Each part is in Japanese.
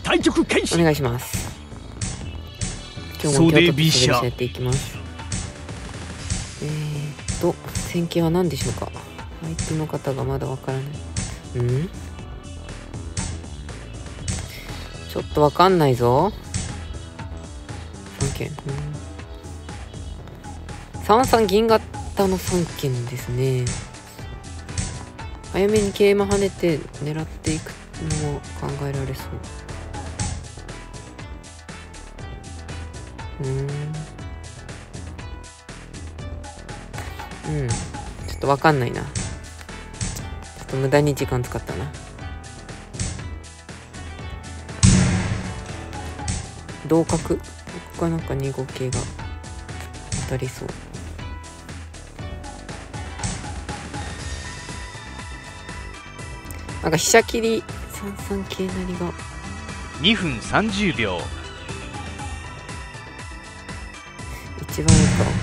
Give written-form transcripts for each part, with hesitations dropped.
対局開始。 お願いします。今日も京都とやっていきます。戦型は何でしょうか。相手の方がまだわからない。ちょっとわかんないぞ。3件。3三銀型の3件ですね。早めに桂馬跳ねて狙っていくのも考えられそう。ちょっとわかんないな。ちょっと無駄に時間使ったな。同角かなんか2五桂が当たりそう。なんか飛車切り3三桂成が 2分30秒。 一番いいか。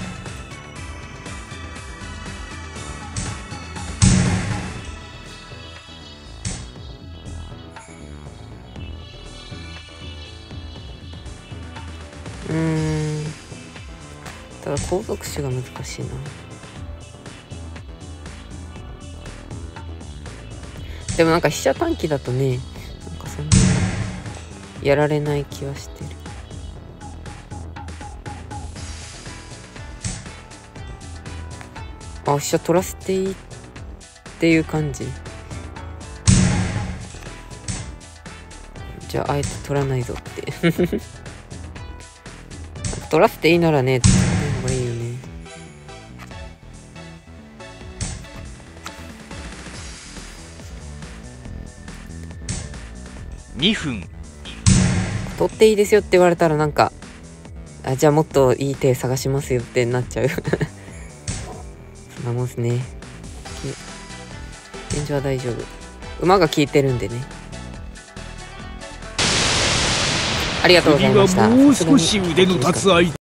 ただ後続手が難しいな。でもなんか飛車短期だとね、なんかそんなにやられない気はしてる。飛車取らせていいっていう感じ。じゃああえて取らないぞって取らせていいならね、取らない方がいいよね。 2分。 取っていいですよって言われたらなんか、じゃあもっといい手探しますよってなっちゃうそんなもんすね。現状は大丈夫。馬が効いてるんでね。ありがとうございました。 次はもう少し腕の立つ相手。